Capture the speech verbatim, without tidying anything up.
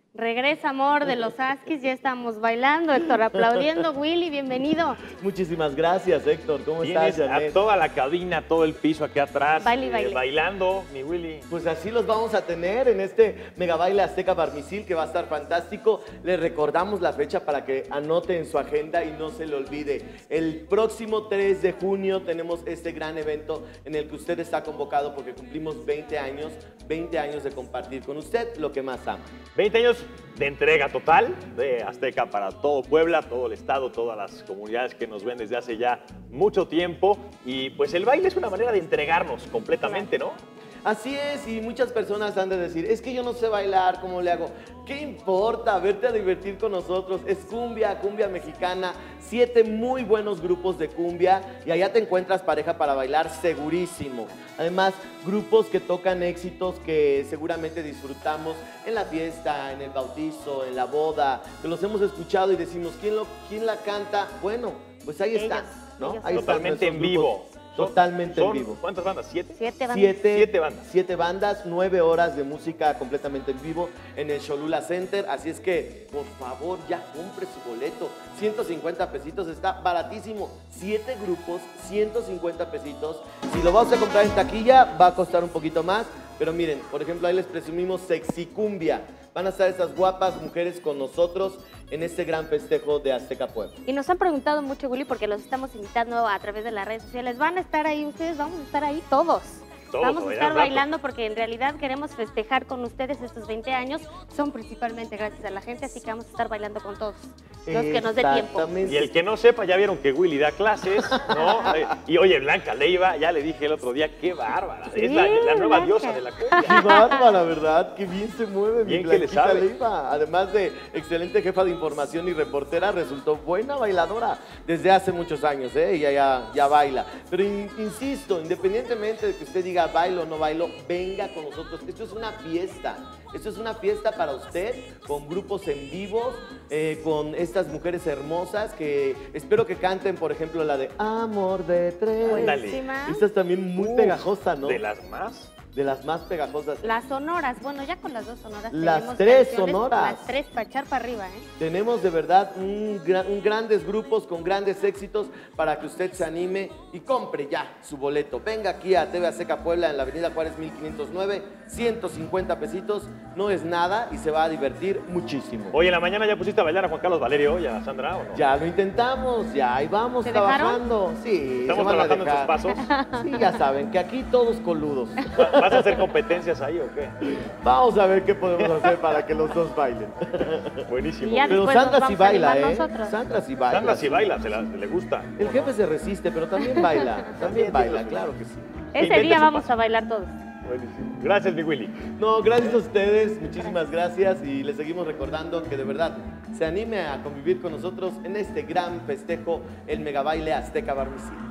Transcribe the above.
Regresa Amor de los Askis, ya estamos bailando, Héctor aplaudiendo. Willy, bienvenido. Muchísimas gracias, Héctor. ¿Cómo estás, Tienes Janet? a toda la cabina, todo el piso aquí atrás, Baile, baile. eh, bailando, mi Willy. Pues así los vamos a tener en este Mega Baile Azteca Barmisil, que va a estar fantástico. Les recordamos la fecha para que anote en su agenda y no se le olvide. El próximo tres de junio tenemos este gran evento en el que usted está convocado porque cumplimos veinte años, veinte años de compartir con usted lo que más ama. veinte años de entrega total de Azteca para todo Puebla, todo el estado, todas las comunidades que nos ven desde hace ya mucho tiempo. Y pues el baile es una manera de entregarnos completamente, ¿no? Así es, y muchas personas han de decir, es que yo no sé bailar, ¿cómo le hago? ¿Qué importa? Verte a divertir con nosotros. Es cumbia, cumbia mexicana, siete muy buenos grupos de cumbia y allá te encuentras pareja para bailar segurísimo. Además, grupos que tocan éxitos que seguramente disfrutamos en la fiesta, en el bautizo, en la boda, que los hemos escuchado y decimos, ¿quién, lo, quién la canta? Bueno, pues ahí está, ¿no? ellos. Ahí están Totalmente en nuestros vivo. grupos. Totalmente Son- en vivo. ¿Cuántas bandas? ¿Siete? Siete bandas. Siete, Siete bandas. Siete bandas, nueve horas de música completamente en vivo en el Cholula Center. Así es que, por favor, ya compre su boleto. ciento cincuenta pesitos, está baratísimo. Siete grupos, ciento cincuenta pesitos. Si lo vamos a comprar en taquilla, va a costar un poquito más. Pero miren, por ejemplo, ahí les presumimos Sexy Cumbia. Van a estar estas guapas mujeres con nosotros en este gran festejo de Azteca Puebla. Y nos han preguntado mucho, Willy, porque los estamos invitando a través de las redes sociales. ¿Van a estar ahí ustedes? Vamos a estar ahí todos. Todos, Vamos a a estar bailar un rato. bailando porque en realidad queremos festejar con ustedes estos veinte años. Son principalmente gracias a la gente, así que vamos a estar bailando con todos. Los que nos dé tiempo. Exactamente. Y el que no sepa, ya vieron que Willy da clases, ¿no? Eh, Y oye, Blanca Leiva, ya le dije el otro día, qué bárbara. Sí, es la, la nueva Blanca. diosa de la Qué cumbia. bárbara, ¿verdad? Qué bien se mueve mi Bien que le Blanquita sabe. Leiva. Además de excelente jefa de información y reportera, resultó buena bailadora desde hace muchos años, ¿eh? Ella ya, ya baila. Pero in- insisto, independientemente de que usted diga bailo o no bailo, venga con nosotros. Esto es una fiesta. Esto es una fiesta para usted, con grupos en vivo, eh, con estas mujeres hermosas que espero que canten, por ejemplo, la de Amor de Tres. Ándale. Buenísima. Esta es también muy Uf, pegajosa, ¿no? De las más. De las más pegajosas. Las sonoras, bueno, ya con las dos sonoras Las tenemos tres canciones, sonoras. Las tres para echar para arriba, ¿eh? Tenemos de verdad un, gran- un grandes grupos con grandes éxitos para que usted se anime y compre ya su boleto. Venga aquí a T V Azteca Puebla en la avenida Juárez mil quinientos nueve, ciento cincuenta pesitos, no es nada y se va a divertir muchísimo. Oye, en la mañana ya pusiste a bailar a Juan Carlos Valerio y a Sandra, ¿o no? Ya lo intentamos, ya ahí vamos ¿Se trabajando. Sí, Estamos se van a trabajando en dejar. sus pasos. Sí, ya saben que aquí todos coludos. ¿Va- ¿Vas a hacer competencias ahí o qué? Vamos a ver qué podemos hacer para que los dos bailen. Buenísimo. Y ya Pero después nos Sandra sí vamos a baila, animar ¿eh? nosotros. Sandra sí baila. Sandra sí baila, se, la- se le gusta. El jefe se resiste, pero también baila. También baila, claro que sí. Ese Invente día su vamos paso. a bailar todos. Buenísimo. Gracias, mi Willy. No, gracias a ustedes, muchísimas gracias y les seguimos recordando que de verdad se anime a convivir con nosotros en este gran festejo, el Megabaile Azteca Barmisil.